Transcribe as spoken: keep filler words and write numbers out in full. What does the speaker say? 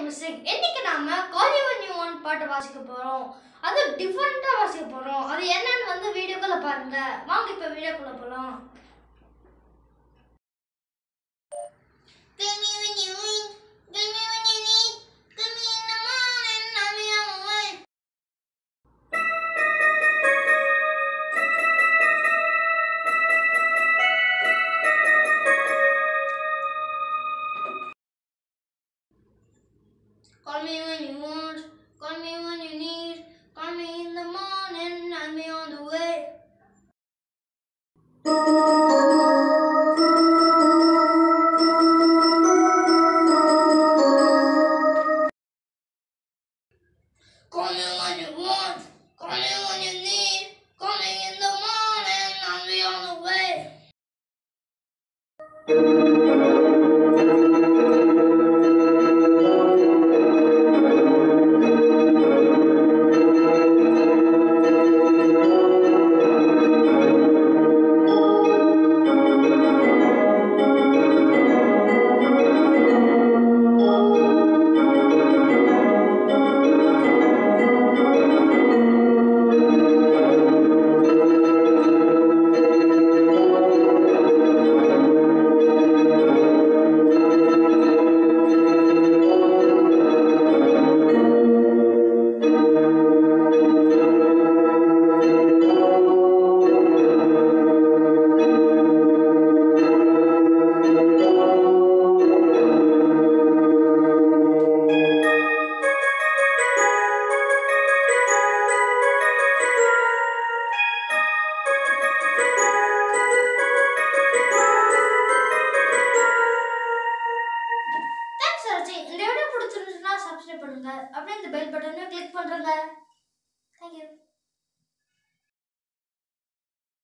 Missing. இன்னைக்கு நாம call you when you want பாட்டு வாசிக்க போறோம். அது டிஃபரெண்டா வாசிக்க போறோம். அது என்னன்னு வந்து வீடியோக்குள்ள பாருங்க. வாங்க இப்ப வீடியோக்குள்ள போலாம். Call me when you need, call me when you need, call me in the morning, I'll be on my way. Call me when you want, call me when you need, call me in the morning, I'll be on the way. Call me when you want, call me when you need, call me in the morning, I'll be on the way. இந்த video பிடிச்சிருந்துச்சுன்னா subscribe பண்ணுங்க. அப்படியே இந்த bell பட்டனை click பண்ணுங்க. Thank you.